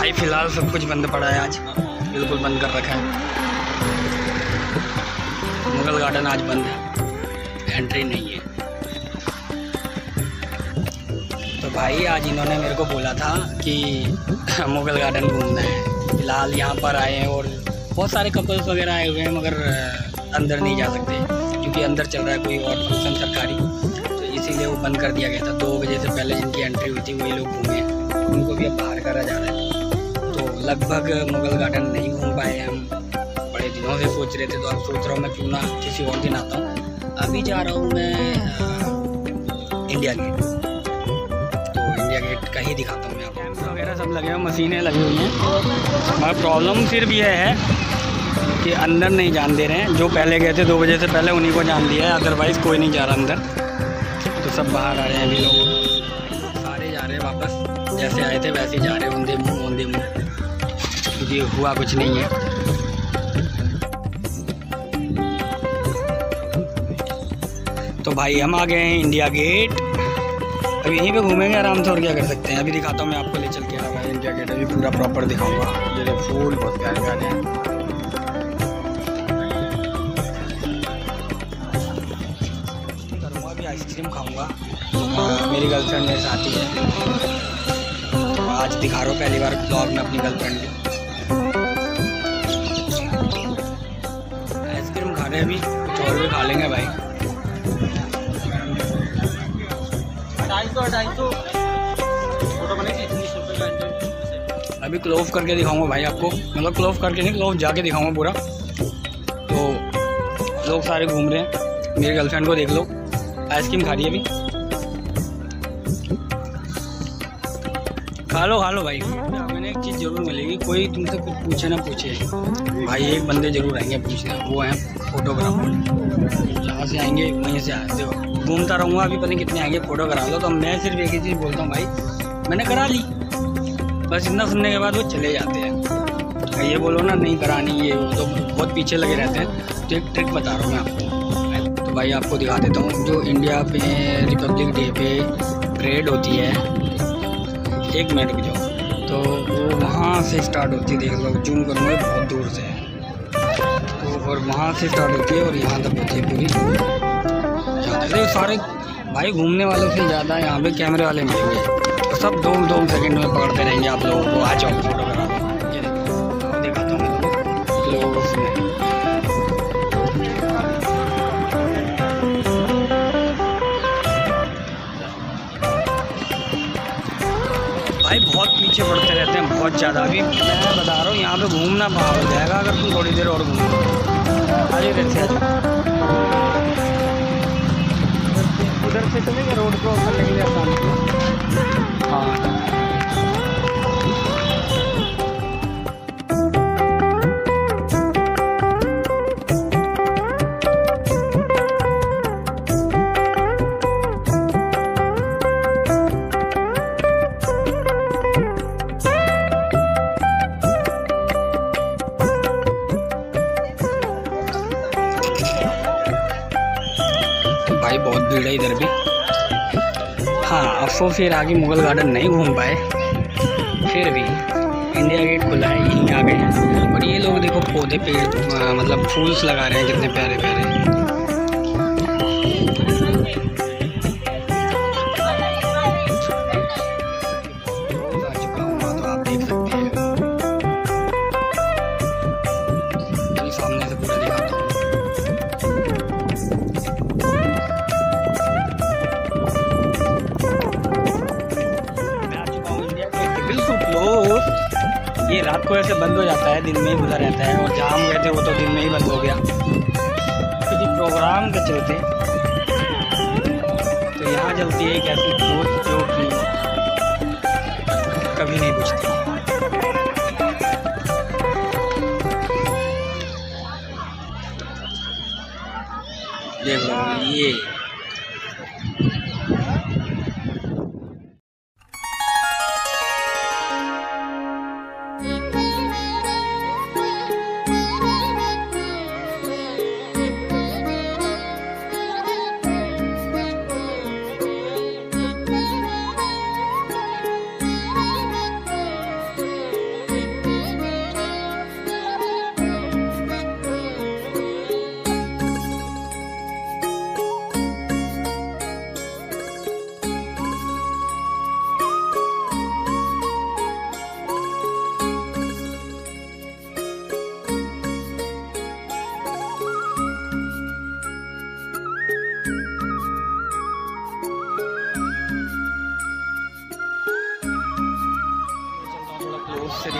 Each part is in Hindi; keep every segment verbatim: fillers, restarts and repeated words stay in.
भाई फिलहाल सब कुछ बंद पड़ा है, आज बिल्कुल बंद कर रखा है। मुगल गार्डन आज बंद है, एंट्री नहीं है। तो भाई आज इन्होंने मेरे को बोला था कि मुगल गार्डन घूमना है। फिलहाल यहाँ पर आए हैं और बहुत सारे कपल्स वगैरह आए हुए हैं, मगर अंदर नहीं जा सकते क्योंकि अंदर चल रहा है कोई और फंक्शन सरकारी, तो इसीलिए वो बंद कर दिया गया था। दो बजे से पहले जिनकी एंट्री हुई थी वही लोग घूमे, उनको भी अब बाहर करा जा रहा है। तो लगभग मुगल गार्डन नहीं घूम पाए हम, बड़े दिनों से सोच रहे थे, तो अब सोच रहा हूँ मैं क्यों ना किसी और दिन आता हूँ। अभी जा रहा हूँ मैं इंडिया गेट, तो इंडिया गेट का ही दिखाता हूँ मैं आपको। कैंप्स वगैरह सब लगे हुए, मशीनें लगी हुई हैं, मगर प्रॉब्लम सिर्फ ये है कि अंदर नहीं जान दे रहे हैं। जो पहले गए थे दो बजे से पहले उन्हीं को जान दिया है, अदरवाइज़ कोई नहीं जा रहा अंदर। तो सब बाहर आ रहे हैं अभी लोग, सारे जा रहे हैं वापस, जैसे आए थे वैसे ही जा रहे हैं, ओंधे मुँह ओंधे मुँह, क्योंकि हुआ कुछ नहीं है। तो भाई हम आ गए हैं इंडिया गेट, अब यहीं पे घूमेंगे आराम से, और क्या कर सकते हैं। अभी दिखाता हूँ मैं आपको, ले चल के आ रहा है इंडिया गेट, अभी पूरा प्रॉपर दिखाऊंगा। ये फूल बहुत प्यारे प्यारे हैं। आइसक्रीम खाऊंगा, मेरी गर्लफ्रेंड मेरे साथ ही है, आज दिखा रहा हूँ पहली बार ब्लॉग में अपनी गर्लफ्रेंड की। आइसक्रीम खा रहे हैं, अभी कुछ और भी खा लेंगे भाई। अभी क्लोव करके दिखाऊंगा भाई आपको, मतलब क्लोव करके नहीं, क्लोव जाके दिखाऊंगा पूरा। तो लोग सारे घूम रहे हैं, मेरी गर्लफ्रेंड को देख लो, आइसक्रीम खा रही है अभी। खा लो खा लो भाई। मैंने एक चीज़ जरूर मिलेगी, कोई तुमसे कुछ पूछे ना पूछे भाई, एक बंदे जरूर आएंगे पूछने, वो हैं फोटोग्राफर। जहाँ से आएंगे वहीं से आए, देखो घूमता रहूँगा, अभी पता नहीं कितने आएंगे, फोटो करा लो। तो मैं सिर्फ एक ही चीज़ बोलता हूँ भाई, मैंने करा ली, बस इतना सुनने के बाद वो चले जाते हैं। ये बोलो ना नहीं करानी, ये वो तो बहुत पीछे लगे रहते हैं। तो एक ट्रिक बता रहा हूँ मैं आपको, तो भाई आपको दिखा देता हूँ। जो इंडिया पे रिपब्लिक डे पे परेड होती है, एक मिनट रुक जाओ, तो वो वहाँ से स्टार्ट होती है, देख लो जूम करूँगा बहुत दूर से, तो और वहाँ से स्टार्ट होती है और यहाँ तक होती है पूरी। ज़्यादा सारे भाई घूमने वालों से ज़्यादा यहाँ पे कैमरे वाले मिलेंगे, तो सब दो दो सेकंड में पकड़ते रहेंगे आप लोगों को। आ जाओ फोटो करा दो, ये देखो दिखाता हूँ मैं लोगों से। भाई बहुत पीछे पड़ते रहते हैं, बहुत ज़्यादा। अभी मैं बता रहा हूँ यहाँ पे घूमना बाहर हो जाएगा अगर तुम थोड़ी देर और घूमो। आगे इधर से उधर से चलेंगे, रोड क्रॉस करने के लिए आसान। हाँ भाई बहुत भीड़ है इधर भी। हाँ अफसोस फिर आगे मुगल गार्डन नहीं घूम पाए, फिर भी इंडिया गेट खुला है, यहीं आ गए हैं। और ये लोग देखो पौधे पेड़ मतलब फूल्स लगा रहे हैं, कितने प्यारे प्यारे। आ चुका हूँ तो आप देख सकते हैं, सामने से पूरा दिखाता हूँ। ये रात को ऐसे बंद हो जाता है, दिन में ही खुला रहता है, और जहाँ हम गए थे वो तो दिन में ही बंद हो गया क्योंकि प्रोग्राम के चलते। तो यहाँ चलती है एक ऐसी सोच जो कि कभी नहीं बुझती। देखो ये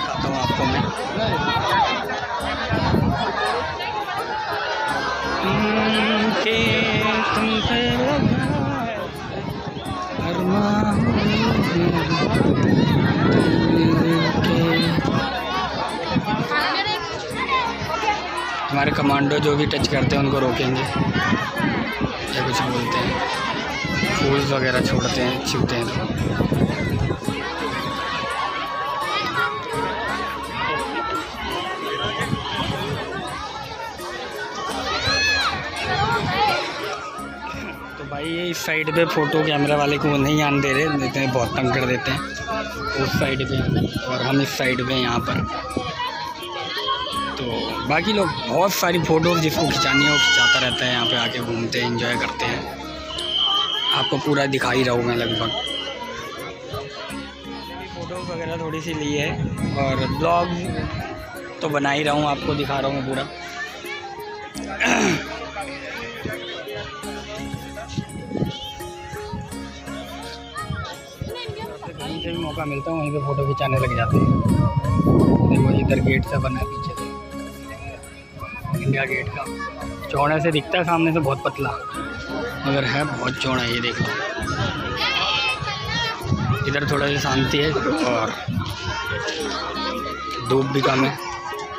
दिखाता हूँ आपको मैं। के तुमसे हमारे कमांडो जो भी टच करते हैं उनको रोकेंगे या कुछ बोलते हैं, फूल्स वगैरह छोड़ते हैं, छुपते हैं। तो भाई ये इस साइड पे फ़ोटो कैमरा वाले को नहीं आने दे रहे, देते हैं बहुत तंग कर देते हैं उस साइड पे, और हम इस साइड पे यहाँ पर। तो बाकी लोग बहुत सारी फ़ोटोज़ जिसको खिंचानी है वो खिंचाता रहता है, यहाँ पे आके घूमते हैं, एंजॉय करते हैं। आपको पूरा दिखा ही रहा हूँ मैं लगभग। फ़ोटोज़ वगैरह थोड़ी सी ली है और ब्लॉग तो बना ही रहा हूँ, आपको दिखा रहा हूँ मैं पूरा। कहीं से भी मौका मिलता है वहीं पे फ़ोटो खिंचाने लग जाते हैं। देखो इधर गेट से बना है पीछे से, इंडिया गेट का। चौड़े से दिखता है सामने से बहुत पतला, मगर है बहुत चौड़ा। ये देखो इधर थोड़ा सी शांति है और धूप भी कम है।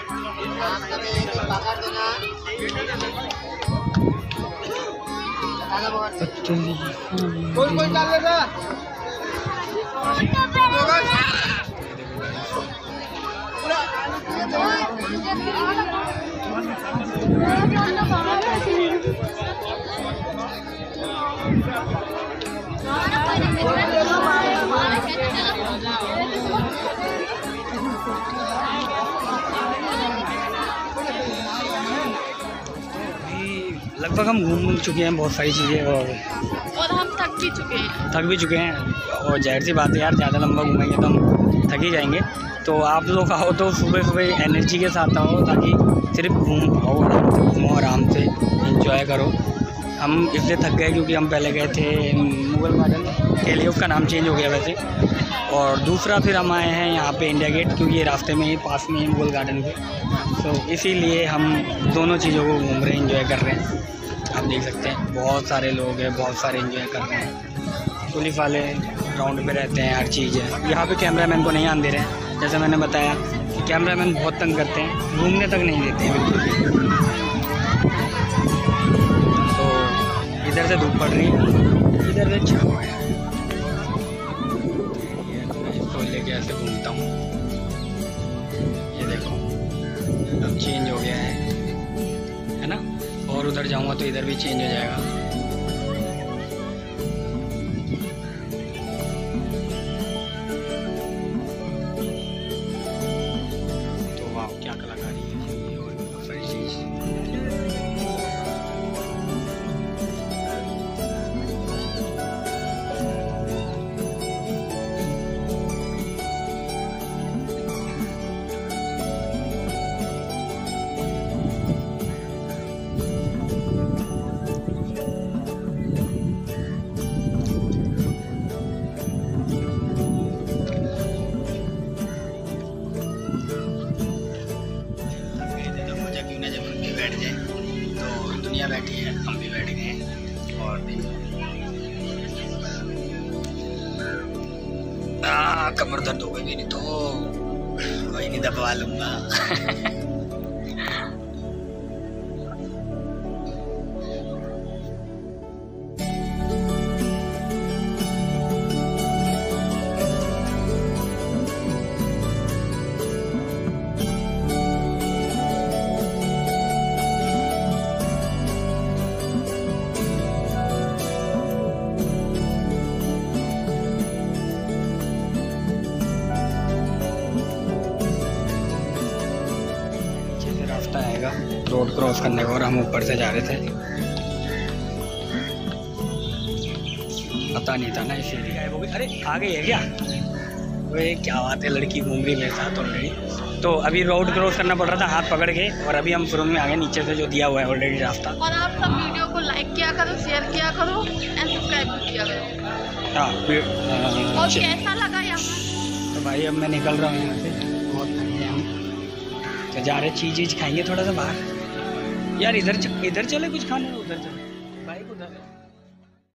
लगभग हम घूम चुके हैं बहुत सारी चीज़ें, और और हम थक भी चुके हैं थक भी चुके हैं और जाहिर सी बात है यार, ज़्यादा लंबा घूमेंगे तो हम थक ही जाएंगे। तो आप लोग आओ तो सुबह सुबह एनर्जी के साथ आओ, ताकि सिर्फ घूम आओ, आराम से घूमो, आराम से एंजॉय करो। हम इसलिए थक गए क्योंकि हम पहले गए थे मुगल गार्डन के लिए, उसका नाम चेंज हो गया वैसे, और दूसरा फिर हम आए हैं यहाँ पे इंडिया गेट, क्योंकि ये रास्ते में ही पास में ही मुगल गार्डन के। तो इसीलिए हम दोनों चीज़ों को घूम रहे हैं, एंजॉय कर रहे हैं। आप देख सकते हैं बहुत सारे लोग हैं, बहुत सारे एंजॉय कर रहे हैं। पुलिस वाले ग्राउंड पे रहते हैं, हर चीज़ है। यहाँ पे कैमरामैन को नहीं आने दे रहे हैं, जैसे मैंने बताया कि कैमरामैन बहुत तंग करते हैं, घूमने तक नहीं देते हैं बिल्कुल भी। तो इधर से धूप पड़ रही है, इधर से छाव है। इसको लेके ऐसे घूमता हूँ, ये देखो अब चेंज हो गया है है ना, और उधर जाऊँगा तो इधर भी चेंज हो जाएगा। तो वाह क्या कलाकारी है, ये और सारी चीज़। बैठ जाए तो दुनिया बैठी है, हम भी बैठ गए हैं। और आ, कमर दर्द हो गई मेरी, तो कोई नहीं दबवा लूँगा। आएगा रोड क्रॉस करने को, और हम ऊपर से जा रहे थे, पता नहीं था ना, इसीलिए गायब हो गई। अरे आ गई है क्या? वे क्या बात है, लड़की घूम रही मेरे साथ ऑलरेडी। तो अभी रोड क्रॉस करना पड़ रहा था हाथ पकड़ के, और अभी हम फिरोन में आ गए, नीचे से जो दिया हुआ है ऑलरेडी रास्ता। और आप सब वीडियो को लाइक किया करो, शेयर किया करो एंड सब्सक्राइब भी किया करो। हाँ, और कैसा लगा यहाँ? तो भाई अब मैं निकल रहा हूँ यहाँ से, बहुत तो जा रहे चीज चीज खाएंगे थोड़ा सा बाहर। यार इधर च- इधर चले कुछ खाने, उधर चले बाइक उधर।